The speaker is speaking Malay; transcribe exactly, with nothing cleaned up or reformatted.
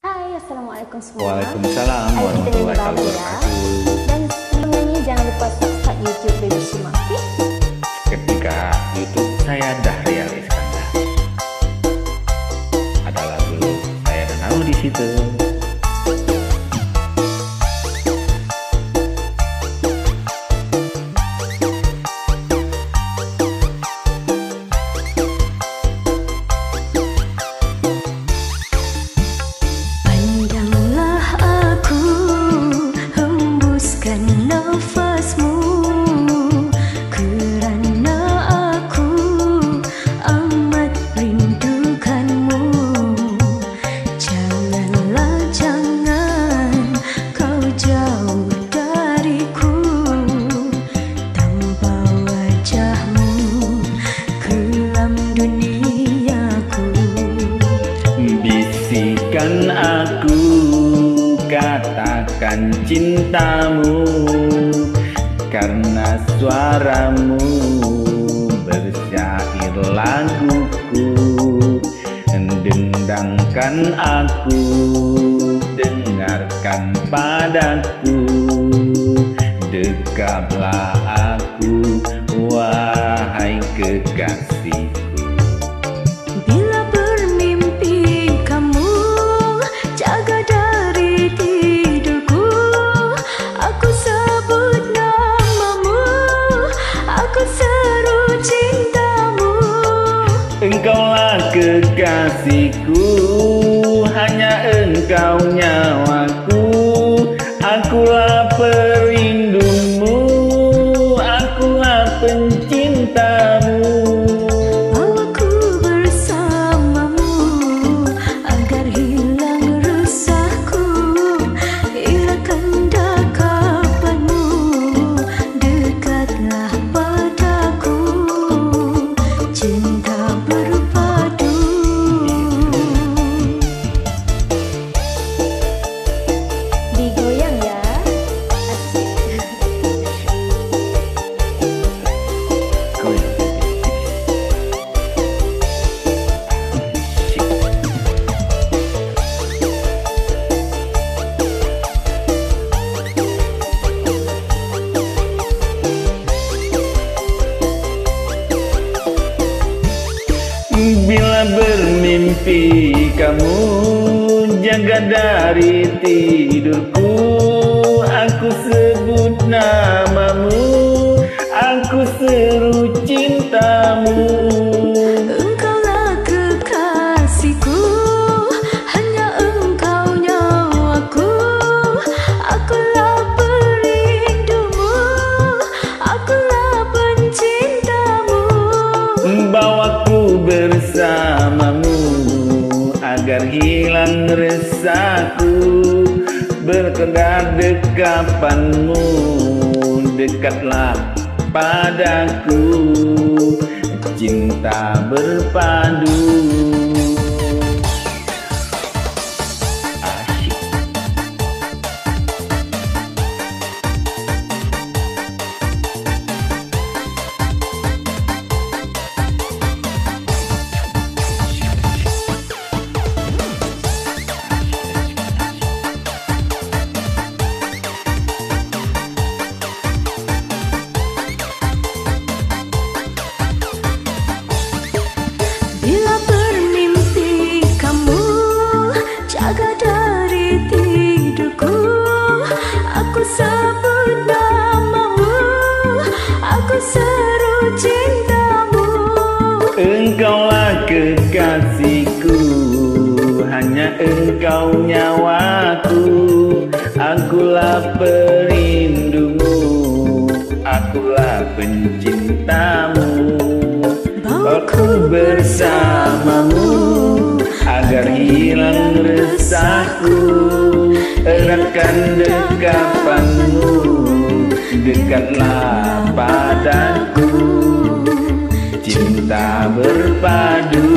Hai, Assalamualaikum semua. Waalaikumsalam Ayo kita nyanyi warahmatullahi bareng ya. wabarakatuh. Dan sebelum nyanyi jangan lupa subscribe YouTube Baby Shima, oke? Ketika YouTube saya Dahrial Iskandar, ada lagu saya dan kamu di situ. Bisikan aku, katakan cintamu, karena suaramu bersyair laguku. Dendangkan aku, dengarkan padaku, dekaplah aku, wahai kekasihku. Engkaulah kekasihku, hanya engkau nyawaku. Akulah perindumu, akulah pencintamu. Bawaku bersamamu, agar hilang resahku. Hilangkan dekapanmu, dekatlah padaku. Cinta berpadu. Digoyang ya. Asik. Bila bermimpi kamu, jaga dari tidurku. Aku sebut namamu, aku seru cintamu. Engkaulah kekasihku, hanya engkau nyawaku. Akulah perindumu, akulah pencintamu. Bawaku bersamamu, agar hilang resahku. Berkedar dekapanmu, dekatlah padaku. Cinta berpadu. Asyik. Bila bermimpi kamu, jaga dari tidurku. Aku sebut namamu, aku seru cintamu. Engkaulah kekasihku, hanya engkau nyawaku. Akulah perindumu, akulah pencintamu. Aku bersamamu, agar hilang resahku. Eratkan dekapanmu, dekatlah padaku. Cinta berpadu.